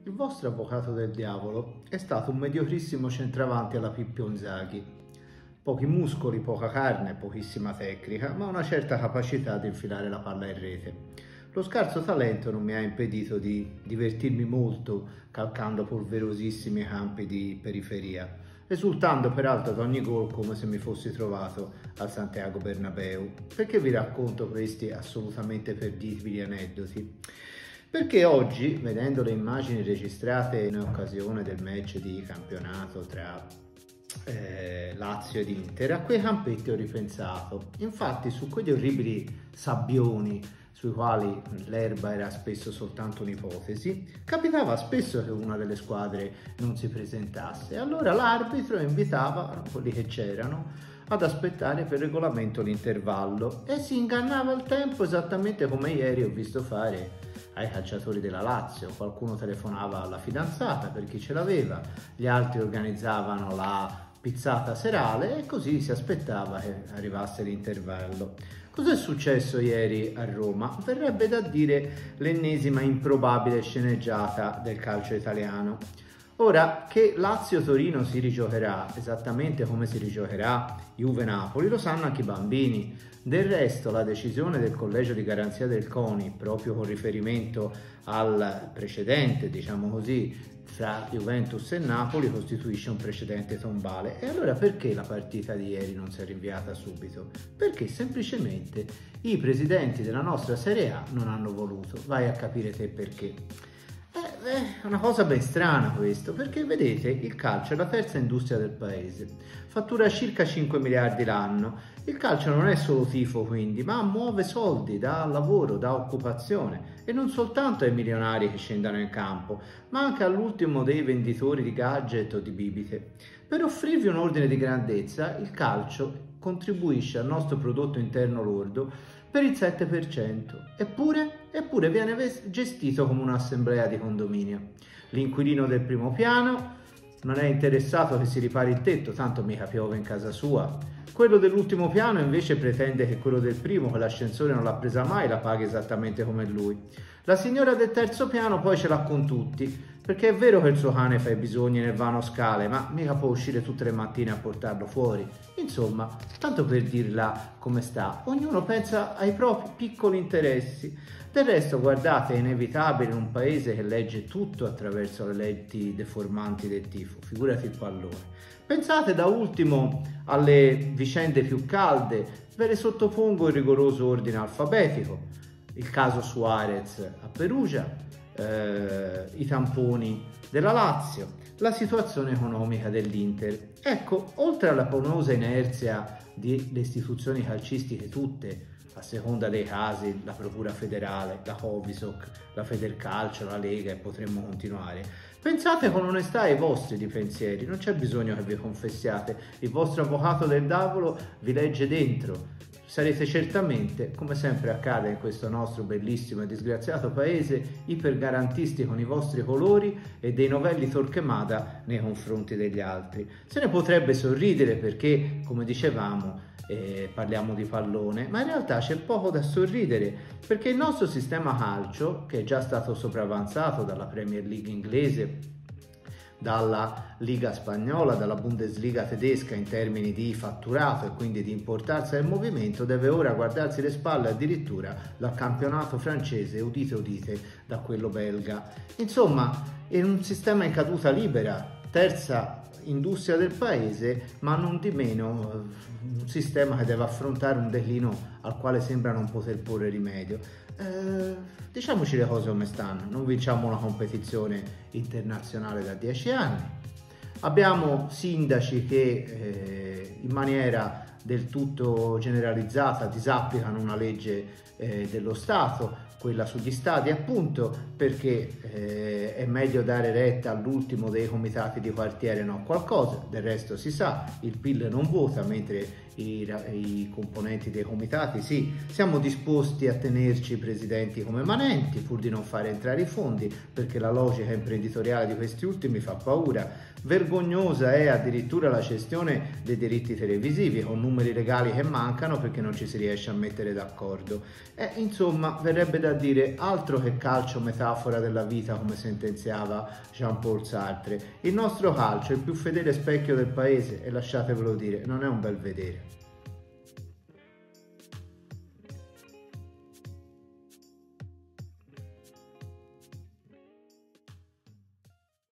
Il vostro avvocato del diavolo è stato un mediocrissimo centravanti alla Pippo Inzaghi. Pochi muscoli, poca carne, pochissima tecnica, ma una certa capacità di infilare la palla in rete. Lo scarso talento non mi ha impedito di divertirmi molto calcando polverosissimi campi di periferia, esultando peraltro ad ogni gol come se mi fossi trovato al Santiago Bernabéu. Perché vi racconto questi assolutamente perdibili aneddoti? Perché oggi, vedendo le immagini registrate in occasione del match di campionato tra Lazio ed Inter, a quei campetti ho ripensato. Infatti su quegli orribili sabbioni sui quali l'erba era spesso soltanto un'ipotesi, capitava spesso che una delle squadre non si presentasse. Allora l'arbitro invitava quelli che c'erano ad aspettare per regolamento l'intervallo e si ingannava il tempo esattamente come ieri ho visto fare ai calciatori della Lazio. Qualcuno telefonava alla fidanzata per chi ce l'aveva, gli altri organizzavano la pizzata serale e così si aspettava che arrivasse l'intervallo. Cos'è successo ieri a Roma? Verrebbe da dire l'ennesima improbabile sceneggiata del calcio italiano. Ora, che Lazio-Torino si rigiocherà esattamente come si rigiocherà Juve-Napoli lo sanno anche i bambini. Del resto la decisione del collegio di garanzia del CONI, proprio con riferimento al precedente, diciamo così, fra Juventus e Napoli, costituisce un precedente tombale. E allora perché la partita di ieri non si è rinviata subito? Perché semplicemente i presidenti della nostra Serie A non hanno voluto. Vai a capire te perché. È una cosa ben strana questo, perché vedete, il calcio è la terza industria del paese, fattura circa 5 miliardi l'anno. Il calcio non è solo tifo quindi, ma muove soldi, dà lavoro, dà occupazione, e non soltanto ai milionari che scendono in campo, ma anche all'ultimo dei venditori di gadget o di bibite. Per offrirvi un ordine di grandezza, il calcio contribuisce al nostro prodotto interno lordo per il 7%, eppure viene gestito come un'assemblea di condominio. L'inquilino del primo piano non è interessato che si ripari il tetto, tanto mica piove in casa sua. Quello dell'ultimo piano invece pretende che quello del primo, che l'ascensore non l'ha presa mai, la paghi esattamente come lui. La signora del terzo piano poi ce l'ha con tutti, perché è vero che il suo cane fa i bisogni nel vano scale, ma mica può uscire tutte le mattine a portarlo fuori. Insomma, tanto per dirla come sta, ognuno pensa ai propri piccoli interessi. Del resto, guardate, è inevitabile in un paese che legge tutto attraverso le lenti deformanti del tifo, figurati il pallone. Pensate da ultimo alle vicende più calde, ve le sottopongo in rigoroso ordine alfabetico. Il caso Suarez a Perugia, i tamponi della Lazio, la situazione economica dell'Inter. Ecco, oltre alla paurosa inerzia delle istituzioni calcistiche tutte, a seconda dei casi, la Procura Federale, la Covisoc, la Federcalcio, la Lega e potremmo continuare, pensate con onestà ai vostri di pensieri, non c'è bisogno che vi confessiate, il vostro avvocato del diavolo vi legge dentro. Sarete certamente, come sempre accade in questo nostro bellissimo e disgraziato paese, ipergarantisti con i vostri colori e dei novelli Torquemada nei confronti degli altri. Se ne potrebbe sorridere perché, come dicevamo, parliamo di pallone, ma in realtà c'è poco da sorridere perché il nostro sistema calcio, che è già stato sopravanzato dalla Premier League inglese, dalla Liga spagnola, dalla Bundesliga tedesca in termini di fatturato e quindi di importanza del movimento, deve ora guardarsi le spalle addirittura dal campionato francese, udite udite, da quello belga. Insomma, è un sistema in caduta libera, terza industria del paese, ma non di meno un sistema che deve affrontare un declino al quale sembra non poter porre rimedio. Diciamoci le cose come stanno, non vinciamo una competizione internazionale da 10 anni, abbiamo sindaci che in maniera del tutto generalizzata disapplicano una legge dello Stato, quella sugli stadi appunto, perché è meglio dare retta all'ultimo dei comitati di quartiere, no qualcosa, del resto si sa, il PIL non vota mentre i componenti dei comitati sì, siamo disposti a tenerci i presidenti come manenti pur di non fare entrare i fondi, perché la logica imprenditoriale di questi ultimi fa paura. Vergognosa è addirittura la cessione dei diritti televisivi, con numeri legali che mancano perché non ci si riesce a mettere d'accordo. E insomma, verrebbe da dire altro che calcio metafora della vita, come sentenziava Jean-Paul Sartre. Il nostro calcio è il più fedele specchio del paese e lasciatevelo dire, non è un bel vedere.